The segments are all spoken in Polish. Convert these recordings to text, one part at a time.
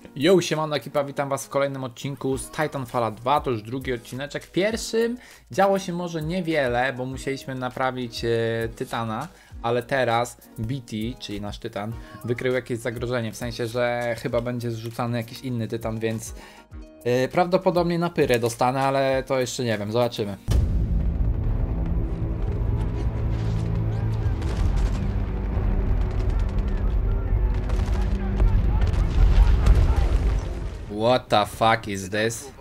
Yo, siemano ekipa, witam was w kolejnym odcinku z Titanfalla 2, to już drugi odcineczek. W pierwszym działo się może niewiele, bo musieliśmy naprawić Tytana, ale teraz BT, czyli nasz Tytan, wykrył jakieś zagrożenie, w sensie, że chyba będzie zrzucany jakiś inny Tytan, więc prawdopodobnie na pyrę dostanę, ale to jeszcze nie wiem, zobaczymy. What the fuck is this?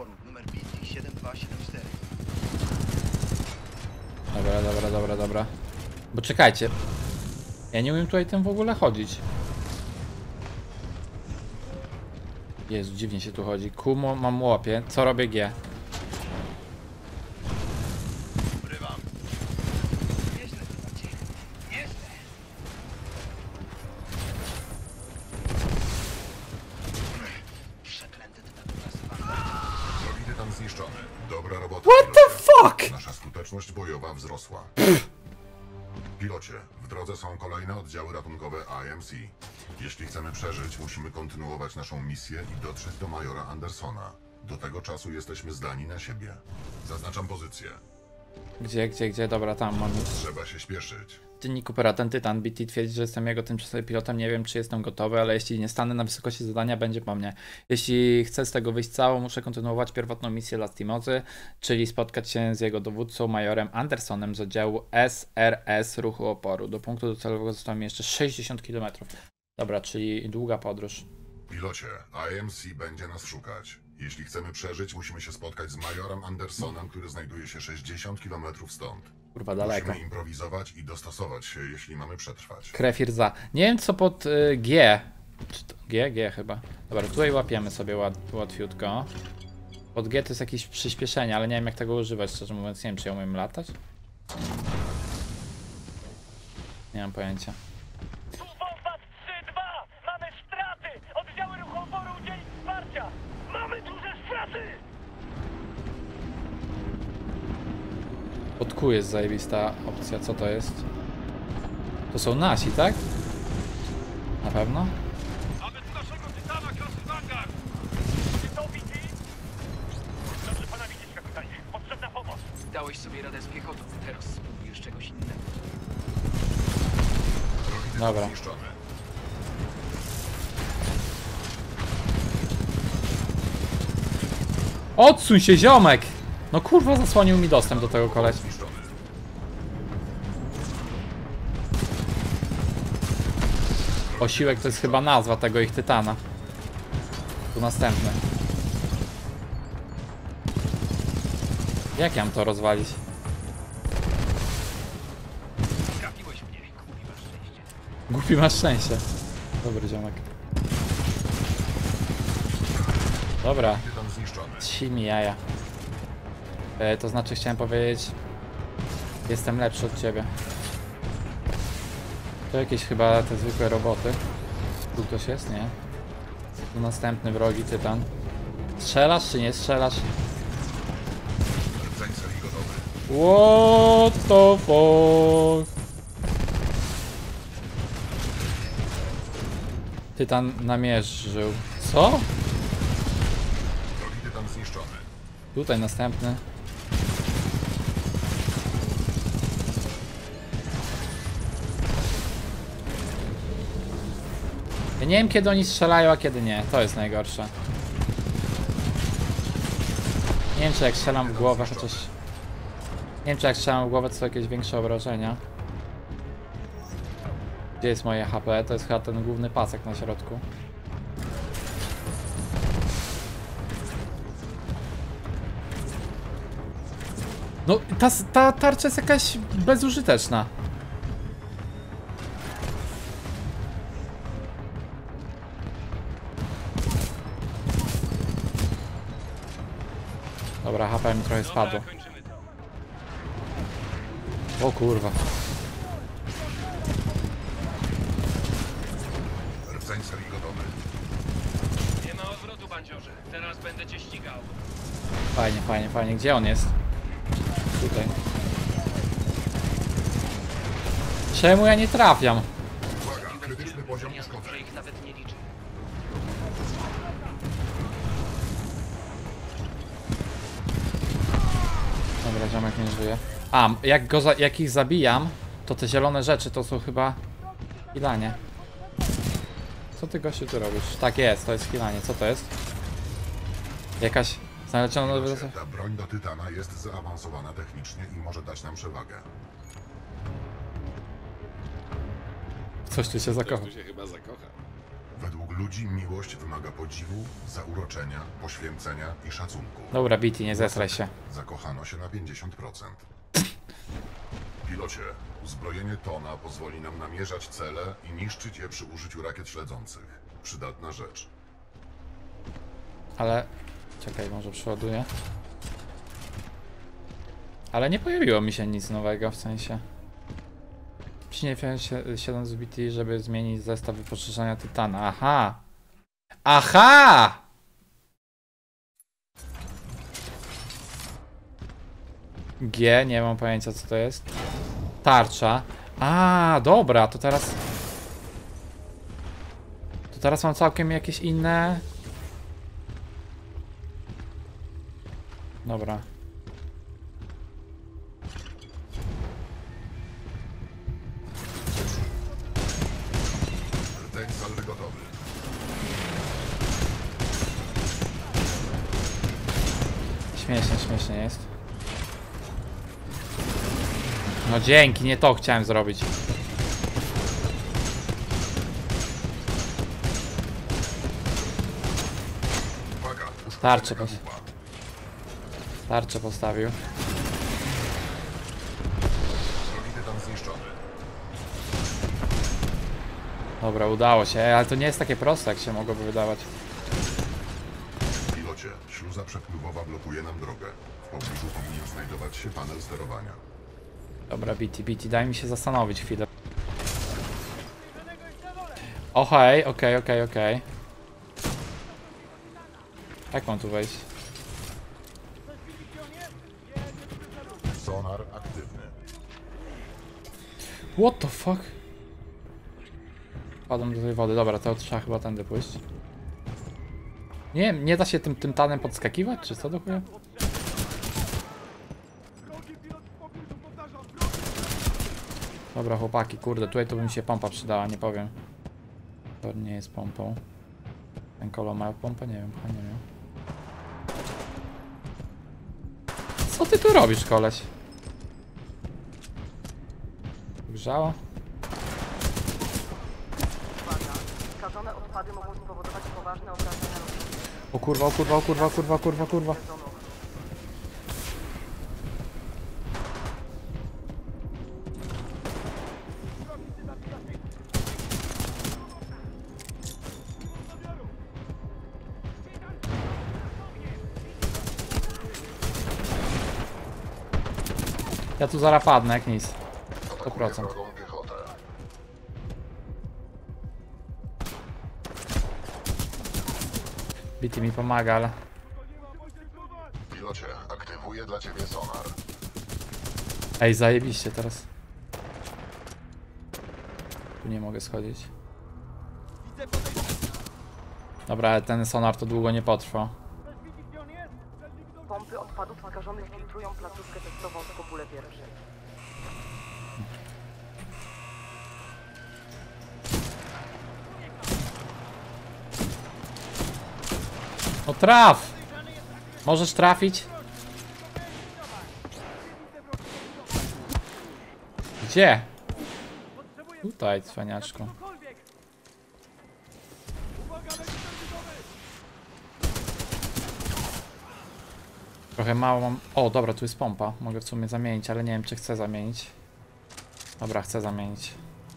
Dobra. Bo czekajcie. Ja nie umiem tutaj tym w ogóle chodzić. Jezu, dziwnie się tu chodzi. Q mam łopie. Co robię G? Zniszczony. Dobra robota. What the fuck? Nasza skuteczność bojowa wzrosła. Pilocie, w drodze są kolejne oddziały ratunkowe AMC. Jeśli chcemy przeżyć, musimy kontynuować naszą misję i dotrzeć do majora Andersona. Do tego czasu jesteśmy zdani na siebie. Zaznaczam pozycję. Gdzie? Dobra, tam mam. Trzeba się śpieszyć. Dziennik Opera, ten Tytan BT twierdzi, że jestem jego tymczasowym pilotem. Nie wiem, czy jestem gotowy, ale jeśli nie stanę na wysokości zadania, będzie po mnie. Jeśli chcę z tego wyjść cało, muszę kontynuować pierwotną misję Lastimozy, czyli spotkać się z jego dowódcą, majorem Andersonem z oddziału SRS Ruchu Oporu. Do punktu docelowego zostało mi jeszcze 60 km. Dobra, czyli długa podróż. Pilocie, AMC będzie nas szukać. Jeśli chcemy przeżyć, musimy się spotkać z majorem Andersonem, który znajduje się 60 km stąd. Kurwa, daleko. Musimy improwizować i dostosować się, jeśli mamy przetrwać. Krew i rdza. Nie wiem co pod G. Czy to G chyba. Dobra, tutaj łapiemy sobie łatwiutko. Pod G to jest jakieś przyspieszenie, ale nie wiem jak tego używać, szczerze mówiąc. Nie wiem, czy ja umiem latać. Nie mam pojęcia. Tu Wombat 3-2! Mamy straty! Oddziały ruchu oporu udzielić wsparcia! Mamy duże straty! Pod Q jest zajebista opcja, co to jest? To są nasi, tak? Na pewno? Mamy tu naszego Tytana klasy Vanguard! Czy to BT? Dobrze pana widzieć, kapitanie. Potrzebna pomoc. Dałeś sobie radę z piechotą, teraz spróbujesz czegoś innego. Dobra. Zniszczony. Odsuń się, ziomek! No kurwa, zasłonił mi dostęp do tego koleś. Zniszczony. Osiłek to jest chyba nazwa tego ich Tytana. Tu następny. Jak ja mam to rozwalić? Trafiłeś mnie, głupi masz szczęście. Głupi masz szczęście. Dobry ziomek. Dobra, Tytan zniszczony. ci mi jaja. To znaczy chciałem powiedzieć, jestem lepszy od ciebie. To jakieś chyba te zwykłe roboty. Tu ktoś jest? Nie. Tu następny wrogi Tytan. Strzelasz czy nie strzelasz? Rdzeń serii gotowy. What the fuck? Tytan namierzył. Co? Drogi Tytan zniszczony. Tutaj następny. Ja nie wiem kiedy oni strzelają, a kiedy nie. To jest najgorsze. Nie wiem czy jak strzelam w głowę, chociaż... Nie wiem czy jak strzelam w głowę to są jakieś większe obrażenia. Gdzie jest moje HP? To jest chyba ten główny pasek na środku. No, ta tarcza jest jakaś bezużyteczna. Dobra, HP mi trochę spadło. Kończymy to. O kurwa. Rdzeń serii gotowy. Nie ma odwrotu, bandziorze. Teraz będę cię ścigał. Fajnie. Gdzie on jest? Tutaj. Czemu ja nie trafiam? Uwaga, krytyczny poziom Ja uszkodzeń. ich nawet nie liczę. ziomek nie żyje. A, jak ich zabijam, to te zielone rzeczy to są chyba healanie. Co ty gościu tu robisz? Tak jest, to jest healanie. Co to jest? Jakaś znaleziona... Ta broń do Tytana jest zaawansowana technicznie i może dać nam przewagę. Coś tu się zakocha. Tu się chyba zakocha. Według ludzi miłość wymaga podziwu, zauroczenia, poświęcenia i szacunku. Dobra, BT, nie zesraj się. Zakochano się na 50%. Pilocie, uzbrojenie Tona pozwoli nam namierzać cele i niszczyć je przy użyciu rakiet śledzących. Przydatna rzecz. Ale... Czekaj, może przeładuję. Ale nie pojawiło mi się nic nowego, w sensie... Przyniesie się 7 z BT, żeby zmienić zestaw wyposażenia Tytana. Aha! Aha! G, nie mam pojęcia co to jest. Tarcza. A, dobra, to teraz... To teraz mam całkiem jakieś inne... Dobra. Rtek salwy gotowy. Śmiesznie jest. No dzięki, nie to chciałem zrobić. Uwaga, Tarczę uszkodzenie kadłuba. Tarczę postawił. Drogi Tytan zniszczony. Dobra, udało się, ale to nie jest takie proste, jak się mogłoby wydawać. Pilocie, śluza przepływowa blokuje nam drogę. W pobliżu powinien znajdować się panel sterowania. Dobra, BT, daj mi się zastanowić chwilę. Okej. Jak mam tu wejść? Sonar aktywny. What the fuck? Padłem do tej wody, dobra, to trzeba chyba tędy pójść. Nie da się tym tanem podskakiwać, czy co do chuja? Dobra chłopaki, kurde, tutaj to by mi się pompa przydała, nie powiem. To nie jest pompą. Ten kolor ma pompę? Nie wiem, chyba nie miał. Co ty tu robisz, koleś? Grzało? Uwaga, skażone odpady mogą spowodować poważne obrażenia O kurwa. sezonu. Ja tu zaraz padnę, jak nic. Atakuje 100%. wrogą piechotę. BT mi pomaga, ale... Pilocie, aktywuję dla ciebie sonar. Ej, zajebiście teraz. Tu nie mogę schodzić. Dobra, ale ten sonar to długo nie potrwa. Pompy odpadów skażonych filtrują placówkę testową w Kopule pierwszej. No traf! Możesz trafić? Gdzie? Tutaj, cwaniaczku. Trochę mało mam... O, dobra, tu jest pompa. Mogę w sumie zamienić, ale nie wiem, czy chcę zamienić. Dobra, chcę zamienić.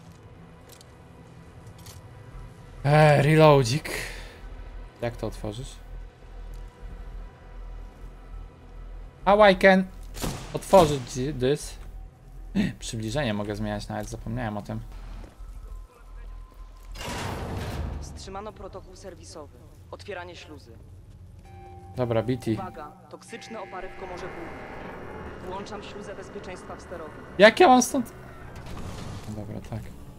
Reloadzik. Jak to otworzyć? How I can otworzyć this? Przybliżenie mogę zmieniać, nawet zapomniałem o tym. Wstrzymano protokół serwisowy. Otwieranie śluzy. Dobra, BT. Uwaga, toksyczne opary w komorze głównej. Włączam śluzę bezpieczeństwa w sterowni. Jak ja mam stąd? Dobra, tak.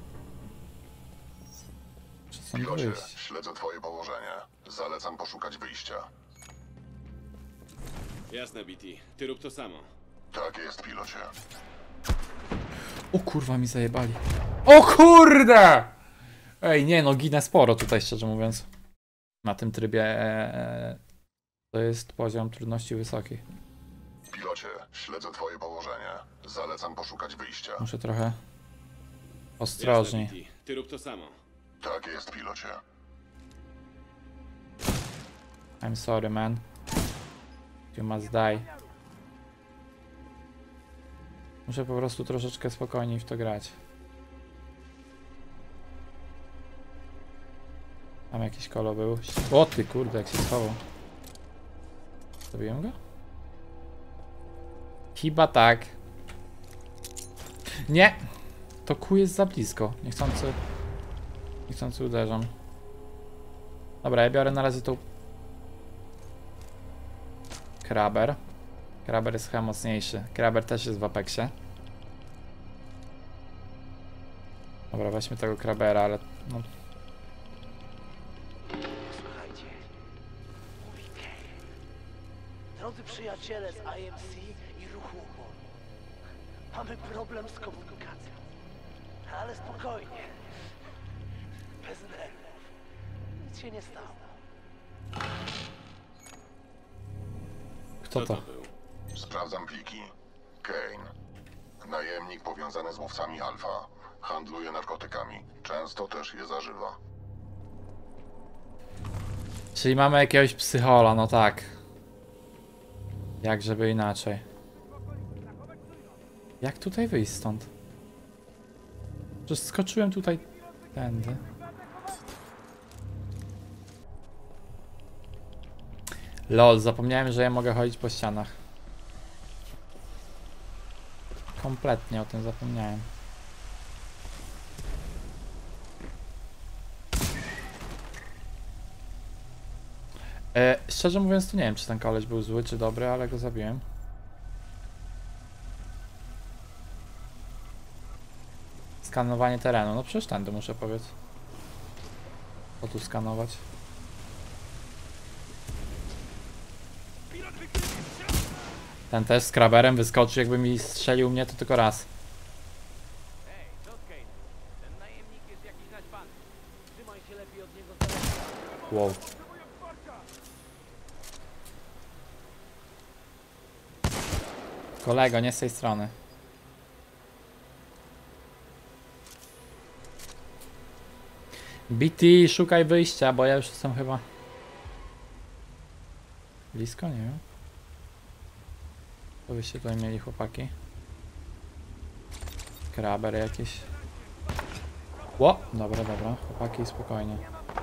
Czy stąd Pilocie, wyjść? śledzę twoje położenie. Zalecam poszukać wyjścia. Jasne, BT. Ty rób to samo. Tak jest, pilocie. O kurwa, mi zajebali. O kurde! Ej, nie no, ginę sporo tutaj, szczerze mówiąc. Na tym trybie to jest poziom trudności wysoki. Pilocie, śledzę twoje położenie. Zalecam poszukać wyjścia. Muszę trochę ostrożniej. Jasne, BT. Ty rób to samo. Tak jest, pilocie. I'm sorry, man. You must die. Muszę po prostu troszeczkę spokojniej w to grać. Tam jakiś kolo był. O ty kurde, jak się schował. Zabiłem go? Chyba tak. Nie! To kół jest za blisko. Niechcący uderzam. Dobra, ja biorę na razie tą... Kraber. Kraber jest chyba mocniejszy. Kraber też jest w Apexie. Dobra, weźmy tego Krabera, ale... No. Słuchajcie, mówi Kane. Drodzy przyjaciele z IMC i ruchu oporu. Mamy problem z komunikacją. Ale spokojnie. Bez nerwów. Nic się nie stało. Kto to? był? Sprawdzam pliki. Kane. Najemnik powiązany z łowcami Alfa. Handluje narkotykami. Często też je zażywa. Czyli mamy jakiegoś psychola, no tak. Jak żeby inaczej. Jak tutaj wyjść stąd? Że skoczyłem tutaj tędy. Lol, zapomniałem, że ja mogę chodzić po ścianach. Kompletnie o tym zapomniałem. Szczerze mówiąc, to nie wiem, czy ten koleś był zły, czy dobry, ale go zabiłem. Skanowanie terenu. No przecież tędy muszę powiedzieć. Co tu skanować? Ten też z kraberem wyskoczył, jakby mi strzelił mnie, to tylko raz. Hej, John Kane. Ten najemnik jest jakiś naćpany. Trzymaj się lepiej od niego z daleka. Wow. Kolego, nie z tej strony. BT, szukaj wyjścia, bo ja już jestem chyba... Blisko? Nie wiem. Co byście tutaj mieli, chłopaki? Kraber jakiś. Ło! Dobra, dobra. Chłopaki, spokojnie.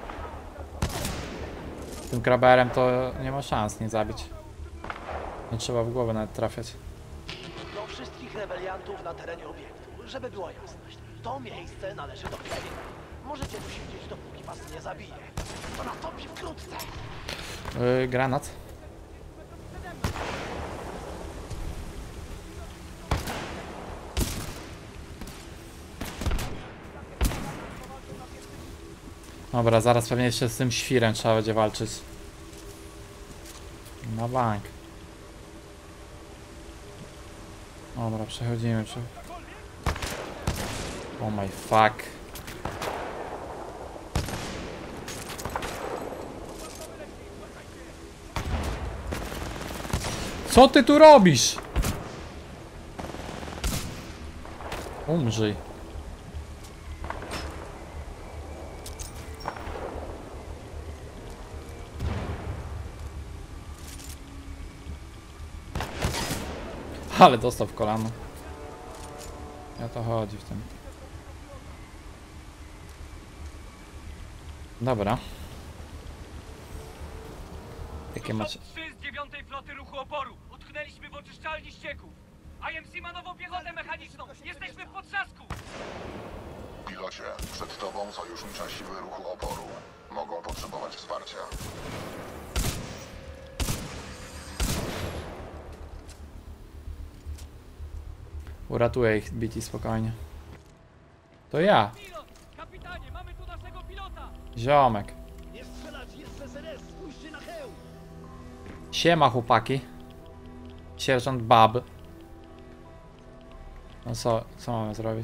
Tym kraberem to nie ma szans nie zabić. Nie trzeba w głowę nawet trafiać. Do wszystkich rebeliantów na terenie obiektu, żeby była jasność. To miejsce należy do Kane. Możecie tu siedzieć, dopóki was nie zabije. To nastąpi wkrótce. Granat. Dobra, zaraz pewnie jeszcze z tym świrem trzeba będzie walczyć. Na bank. Dobra, przechodzimy. Oh my fuck. Co ty tu robisz? Umrzyj. Ale dostał w kolano. O to chodzi w tym. Dobra. Jakie macie... 3 z 9 floty ruchu oporu. Utknęliśmy w oczyszczalni ścieków. IMC ma nową piechotę mechaniczną. Jesteśmy w potrzasku. Pilocie, przed tobą sojusznicze siły ruchu oporu. Mogą potrzebować wsparcia. Uratuję ich, BT, spokojnie. To ja, Pilot! Kapitanie, mamy tu naszego pilota! ziomek. Nie strzelać, jest SRS, spójrzcie na hełm. Siema, chłopaki. Sierżant Bab. No co mamy zrobić?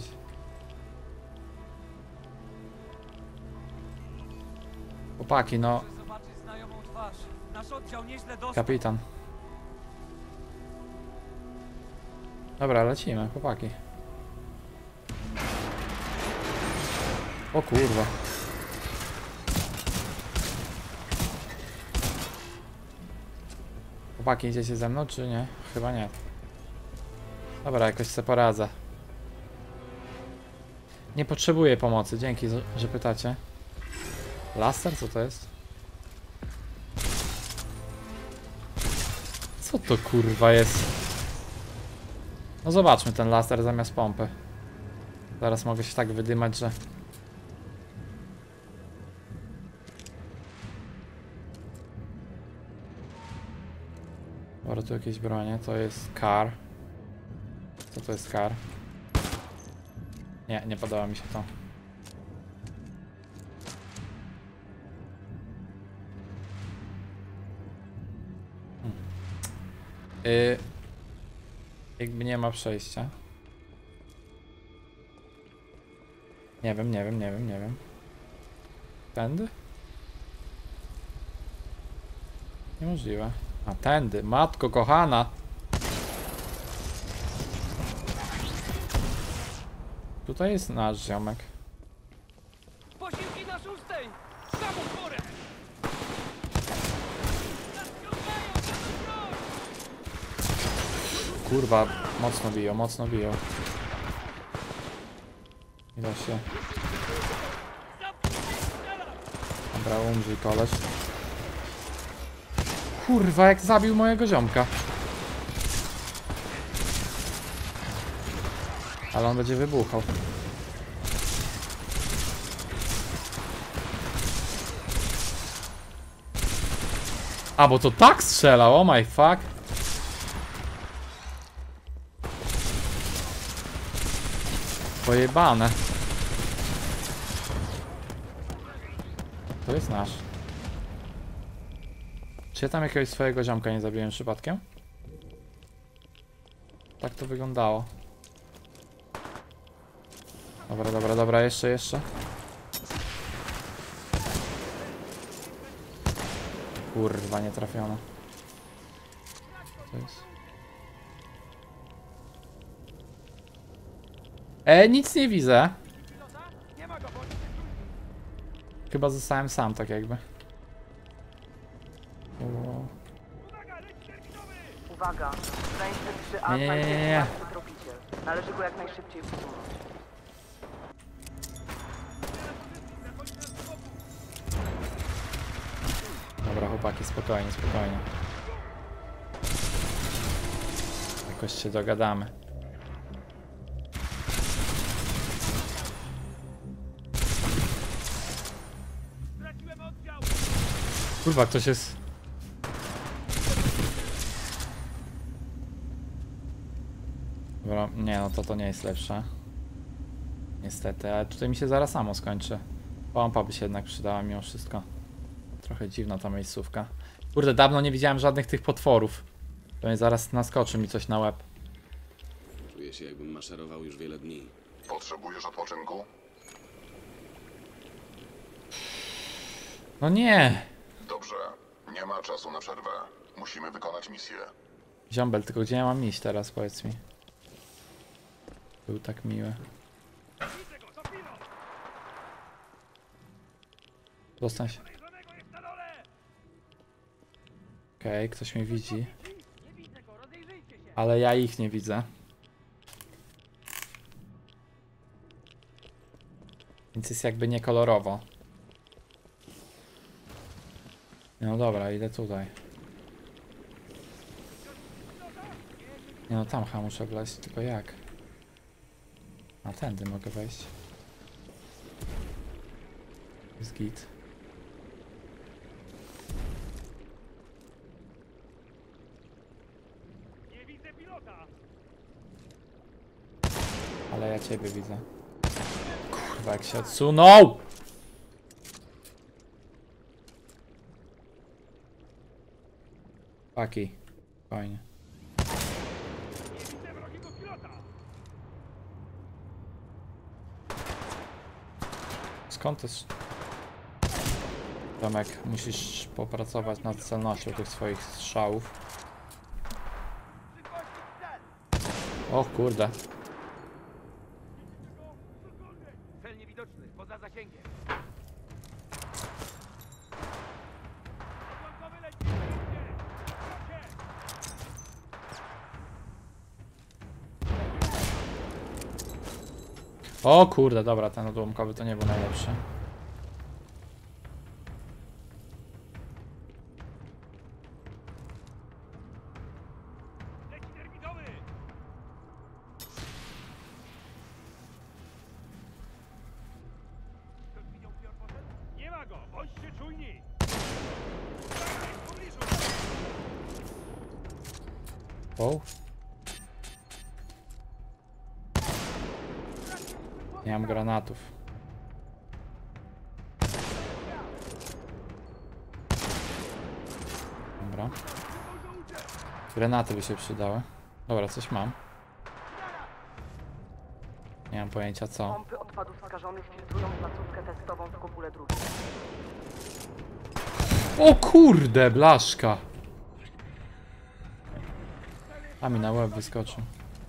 Chłopaki, no. Muszę zobaczyć znajomą twarz. Nasz oddział nieźle dostał. Kapitan. Dobra, lecimy, chłopaki. O kurwa. Chłopaki, idziecie ze mną, czy nie? Chyba nie. Dobra, jakoś sobie poradzę. Nie potrzebuję pomocy, dzięki, że pytacie. Laser? Co to jest? Co to kurwa jest? No zobaczmy ten laser zamiast pompy. Zaraz mogę się tak wydymać, że... Dobra, tu jakieś bronie, to jest car. Co to jest car? Nie, nie podoba mi się to. Jakby nie ma przejścia. Nie wiem. Tędy? Niemożliwe. A tędy, matko kochana! Tutaj jest nasz ziomek. Posiłki na 6! Samą porę! Kurwa, mocno biją. Ile się... Dobra, umrzyj koleś. Kurwa, jak zabił mojego ziomka. Ale on będzie wybuchał. A, bo to tak strzelał, oh my fuck. Pojebane. To jest nasz. Czy ja tam jakiegoś swojego ziomka nie zabiłem przypadkiem? Tak to wyglądało. Dobra, jeszcze. Kurwa, nie trafiono. Co jest? Nic nie widzę. Chyba zostałem sam, tak jakby. Uwaga, najszybszy atak Nie. jest martwy tropiciel. Należy go jak najszybciej usunąć. Dobra, chłopaki, spokojnie. Jakoś się dogadamy. Kurwa, ktoś jest... Dobra, nie no, to nie jest lepsze. Niestety, ale tutaj mi się zaraz samo skończy. Pompa by się jednak przydała mimo wszystko. Trochę dziwna ta miejscówka. Kurde, dawno nie widziałem żadnych tych potworów. Pewnie zaraz naskoczy mi coś na łeb. Czuję się, jakbym maszerował już wiele dni. Potrzebujesz odpoczynku? No nie! Dobrze. Nie ma czasu na przerwę. Musimy wykonać misję. Ziombel, tylko gdzie ja mam iść teraz, powiedz mi. Był tak miły. Dostań się. Okej, ktoś mnie widzi. Ale ja ich nie widzę. Więc jest jakby niekolorowo. No dobra, idę tutaj. Nie no, tam muszę wleźć, tylko jak? A tędy mogę wejść. Jest git. Nie widzę pilota! Ale ja ciebie widzę. Kurwa, jak się odsunął! Paki. Fajnie. Nie widzę wrogiego pilota! Skąd też? Tomek, musisz popracować nad celnością tych swoich strzałów. O kurde. Cel niewidoczny, poza zasięgiem. Odłamkowy leci! O kurde, dobra, ten odłamkowy to nie był najlepszy. Leci terminowy! Ktoś widział, gdzie on poszedł? Nie ma go! Bądźcie czujni! W pobliżu! O. Nie mam granatów. Dobra. Granaty by się przydały. Dobra, coś mam. Nie mam pojęcia co. Pompy odpadów skażonych filtrują placówkę testową w kopule drugiej. O kurde, blaszka! A mi na łeb wyskoczył.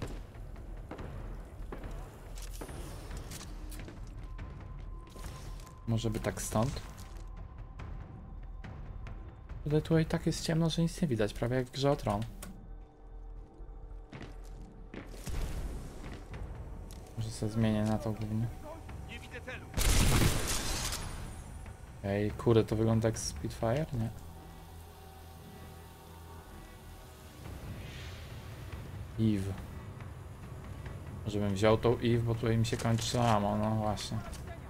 Może by tak stąd? Ale tutaj tak jest ciemno, że nic nie widać, prawie jak w grze o Tron. Może sobie zmienię na to głównie. Nie widzę celu! Ej, kurde, to wygląda jak Spitfire? Nie. Eve. Może bym wziął tą Eve, bo tutaj mi się kończy ammo, no właśnie.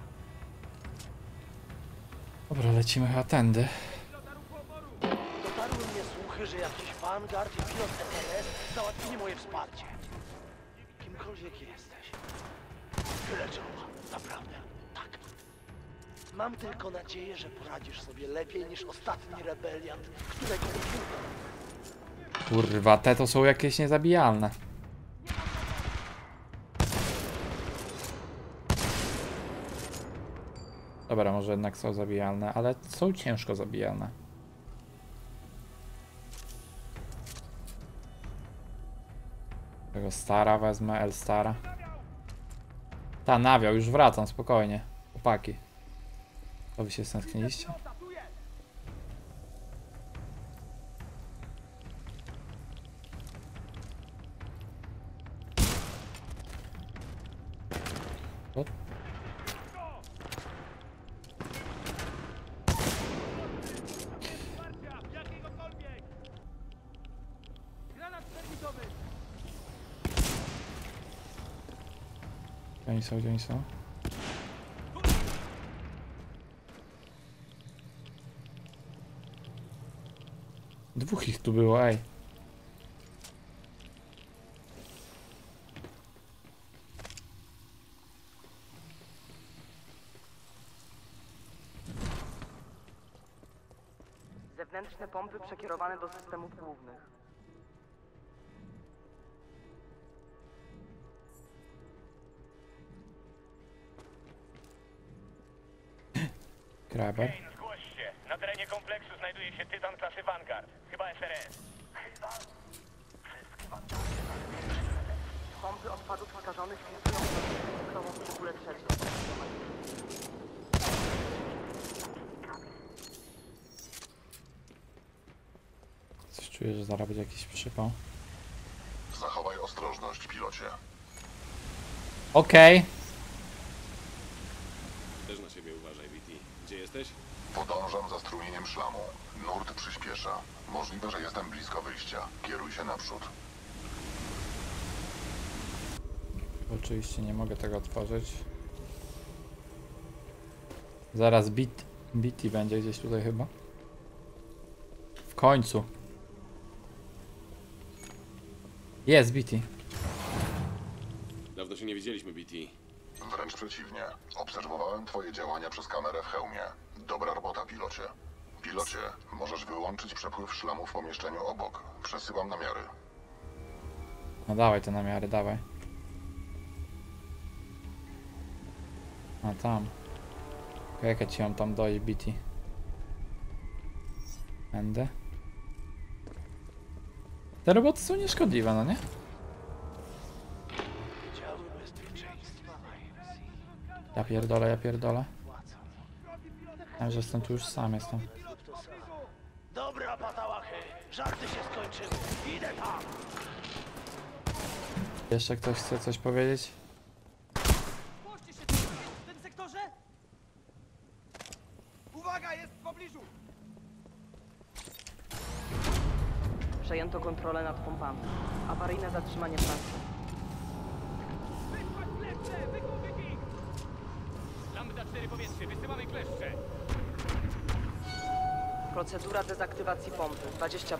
Dobra, lecimy chyba tędy. Dotarły mnie słuchy, że jakiś Vanguard i pilot SRS załatwili moje wsparcie. Kimkolwiek jesteś. Tyle czoła, naprawdę. Tak. Mam tylko nadzieję, że poradzisz sobie lepiej niż ostatni rebeliant, którego użyłem. Kurwa, te to są jakieś niezabijalne. Dobra, może jednak są zabijalne, ale są ciężko zabijalne. Tego Stara wezmę, L-Stara. Ta, nawiał, już wracam, spokojnie. Chłopaki. To wy się stęskniliście? O. Jakiegokolwiek! Granat termitowy! Gdzie oni są, gdzie oni są? Dwóch ich tu było, ej. Zewnętrzne pompy przekierowane do systemów głównych. Kraber. Kane, zgłoś się. Na terenie kompleksu znajduje się tytan klasy Vanguard. Chyba SRS. Pompy odpadów skażonych filtrują placówkę testową w kopule trzeciej. Coś czuję, że zaraz będzie jakiś przypał. Zachowaj ostrożność, pilocie. Okej. Też na siebie uważaj, BT. Gdzie jesteś? Podążam za strumieniem szlamu. Nurt przyspiesza. Możliwe, że jestem blisko wyjścia. Kieruj się naprzód. Oczywiście nie mogę tego otworzyć. Zaraz BT będzie gdzieś tutaj chyba. W końcu. Jest BT. Dawno się nie widzieliśmy, BT. Wręcz przeciwnie. Obserwowałem twoje działania przez kamerę w hełmie. Dobra robota, pilocie. Pilocie, możesz wyłączyć przepływ szlamu w pomieszczeniu obok. Przesyłam namiary. No dawaj te namiary, dawaj. A tam. Jak ja ci ją tam dojść, BT? Będę. Te roboty są nieszkodliwe, no nie? Działy bezpieczeństwa IMC. Ja pierdolę, ja pierdolę. Ja, że jestem tu już sam, jestem. Dobra, patałachy, żarty się skończyły. Idę tam. Jeszcze ktoś chce coś powiedzieć? Spójrzcie się tu! W tym sektorze? Uwaga, jest w pobliżu! Przejęto kontrolę nad pompami. Awaryjne zatrzymanie pracy. Wysłać kleszcze! Wygłupić ich! Lambda 4 powietrze, wysyłamy kleszcze! Procedura dezaktywacji pompy. 20%.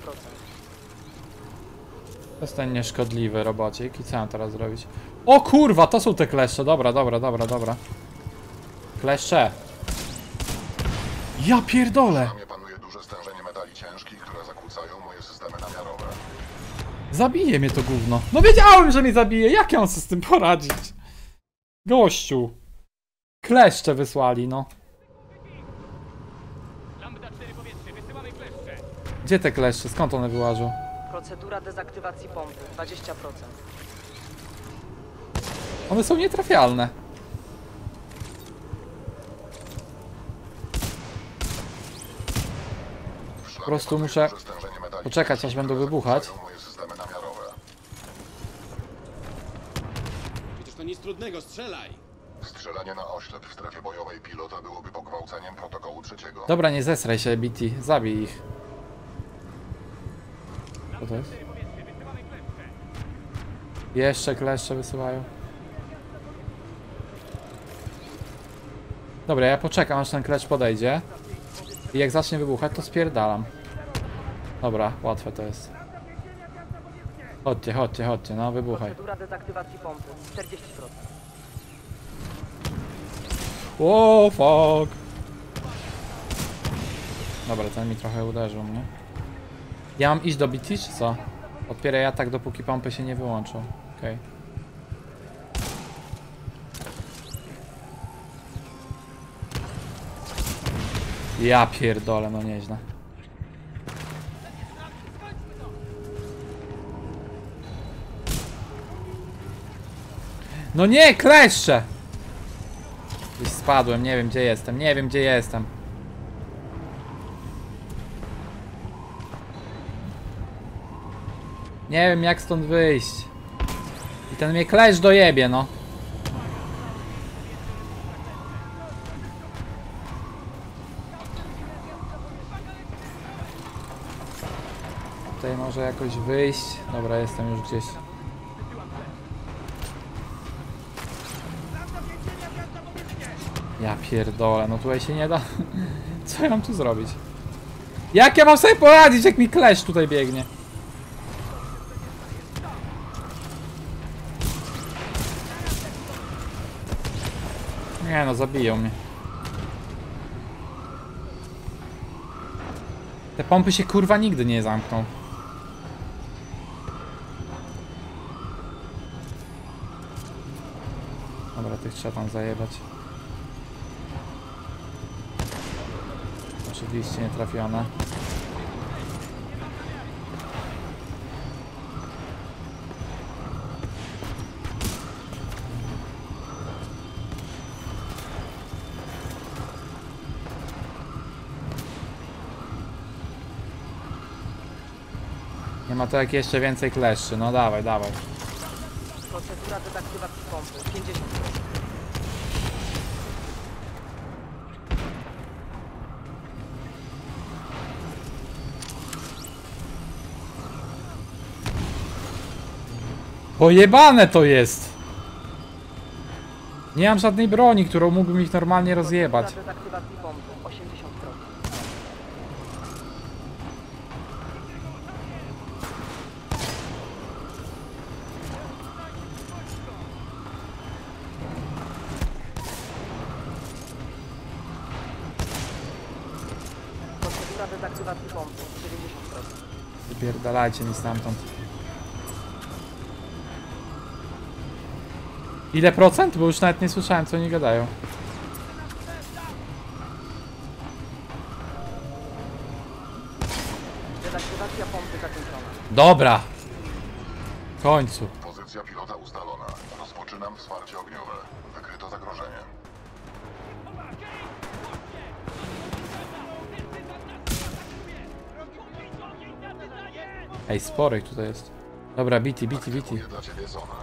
To jest ten nieszkodliwy robocik. I co mam teraz zrobić? O kurwa, to są te kleszcze. Dobra, dobra, dobra, dobra. Kleszcze. Ja pierdolę. Na mnie panuje duże stężenie metali ciężkich, które zakłócają moje systemy namiarowe. Zabije mnie to gówno. No wiedziałem, że mnie zabije. Jak ja mam sobie z tym poradzić? Gościu. Kleszcze wysłali, no. Lambda 4 powietrze, wysyłamy kleszcze! Gdzie te kleszcze? Skąd one wyłażą? Procedura dezaktywacji pompy. 20%. One są nietrafialne. Po prostu muszę poczekać, aż będą wybuchać. Moje systemy namiarowe. Przecież to nic trudnego, strzelaj! Strzelanie na oślep w strefie bojowej pilota byłoby pogwałceniem protokołu 3. Dobra, nie zesraj się, BT. Zabij ich. Co to jest? Jeszcze kleszcze wysyłają. Dobra, ja poczekam, aż ten kleszcz podejdzie. I jak zacznie wybuchać, to spierdalam. Dobra, łatwe to jest. Chodźcie, chodźcie, chodźcie, no wybuchaj. Procedura dezaktywacji pompy. 40%. Wow, fuck. Dobra, ten mi trochę uderzył mnie. Ja mam iść do BT, czy co? Odpieraj atak, dopóki pompy się nie wyłączą. Okej. Ja pierdolę, no nieźle. No nie, kleszcze! Gdzieś spadłem, nie wiem gdzie jestem, nie wiem gdzie jestem. Nie wiem jak stąd wyjść. I ten mnie klesz dojebie, no. Tutaj może jakoś wyjść. Dobra, jestem już gdzieś. Ja pierdolę, no tutaj się nie da. Co ja mam tu zrobić? Jak ja mam sobie poradzić, jak mi klesz tutaj biegnie? Nie no, zabiją mnie. Te pompy się kurwa nigdy nie zamkną. Dobra, tych trzeba tam zajebać. Oczywiście nie trafione. Nie ma to jak jeszcze więcej kleszczy. No dawaj, dawaj. Procedura dezaktywacji pompy. 50%. Pojebane to jest! Nie mam żadnej broni, którą mógłbym ich normalnie rozjebać. Procedura dezaktywacji pompy. 80%. Procedura dezaktywacji pompy. 90%. Wypierdalajcie mi stamtąd. Ile procent? Bo już nawet nie słyszałem co oni gadają. Dezaktywacja pompy zakończona. Dobra. W końcu. Pozycja pilota ustalona. Rozpoczynam wsparcie ogniowe. Wykryto zagrożenie. Ej, spory tutaj jest. Dobra, BT. Aktywuję dla ciebie sonar.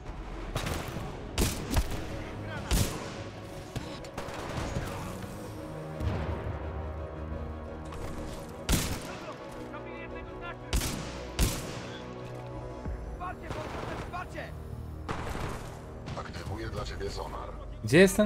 Aktywuję dla ciebie sonar. Gdzie jestem?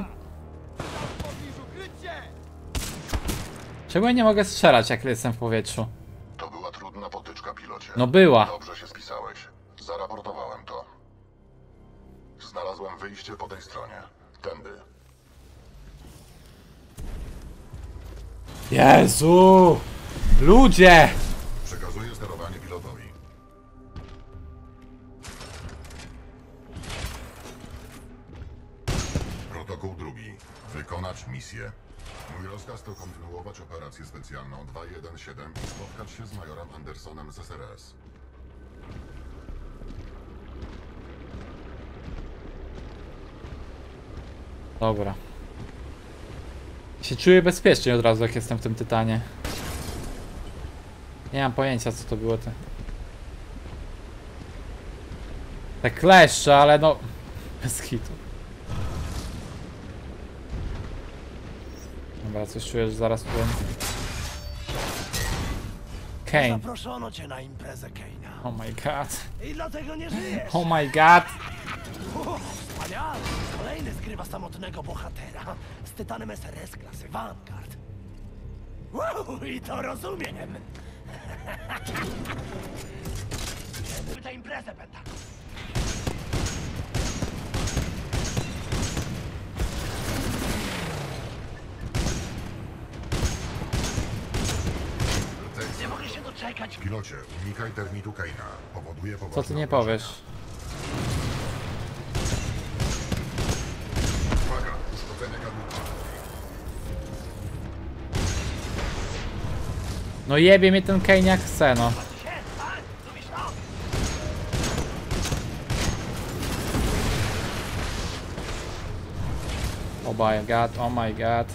Czemu ja nie mogę strzelać, jak jestem w powietrzu? To była trudna potyczka, pilocie. No była. Dobrze się spisałeś. Zaraportowałem to. Znalazłem wyjście po tej stronie. Tędy. Jezu! Ludzie! Przekazuję sterowanie pilotowi. Protokół drugi. Wykonać misję. Mój rozkaz to kontynuować operację specjalną 217 i spotkać się z majorem Andersonem z SRS. Dobra. Się czuję bezpiecznie od razu, jak jestem w tym Tytanie. Nie mam pojęcia, co to było te... Te kleszcze, ale no... Bez hitu. Dobra, coś czuję, że zaraz powiem. Kane. Zaproszono cię na imprezę Kane'a. Oh my god. I dlatego nie żyjesz. Oh my god. Wspaniale! Kolejny zgrywa samotnego bohatera z tytanem SRS klasy Vanguard. Wow, i to rozumiem! Idziemy tę imprezę, Pentagon. Nie mogę się doczekać. Pilocie, unikaj termitu Kane'a. Powoduje poważne Co ty nie obrażenia. powiesz? Uwaga, uszkodzenie kadłuba. No jebie mnie ten Kane jak chce, no. Oh my god.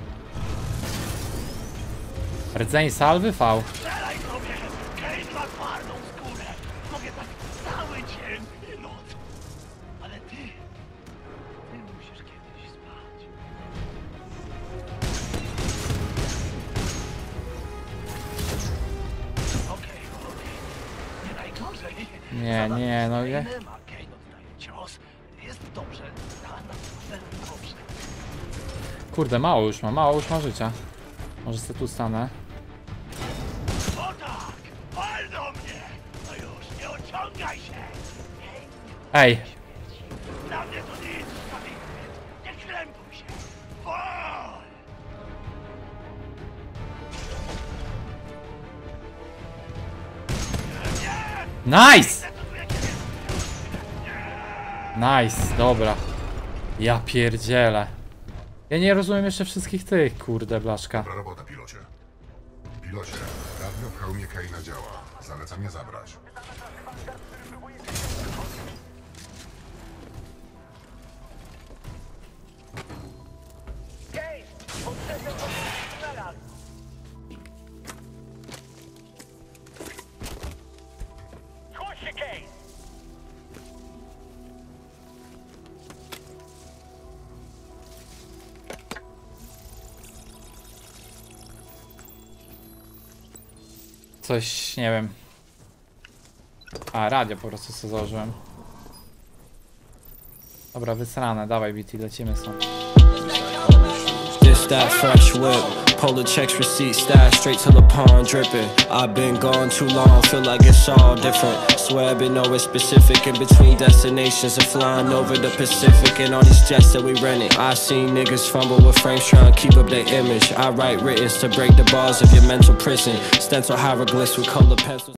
Rdzeń salwy V. Strzelaj sobie! Kane ma twardą skórę! Mogę tak cały dzień i noc! Ale ty musisz kiedyś spać. Okej. Nie najgorzej. Nie, no nie. Kane oddaje cios. Jest dobrze. Naprawdę dobrze. Kurde, mało już ma życia. Może sobie tu stanę. O tak! Wal do mnie! No już, nie ociągaj się! Ej, Dla mnie to nic, Stawinek! Nie krępuj się! Wal! nice! Nice, dobra. Ja pierdzielę. Ja nie rozumiem jeszcze wszystkich tych, kurde, blaszka. Dobra robota, pilocie. Pilocie, radio w hełmie Kane'a działa. Zalecam je zabrać. Zgłoś się, Kane! Coś, nie wiem. A, radio po prostu sobie założyłem. Dobra, wysrane, dawaj BT, lecimy stąd. This that fresh whip, polar checks, receipts, stash straight to the pond dripping. I've been gone too long, feel like it's all different. Swear I've been nowhere specific in between destinations and flying over the Pacific and all these jets that we rented. I seen niggas fumble with frames trying to keep up their image. I write writtens to break the bars of your mental prison. Stencil hieroglyphs with colored pencils.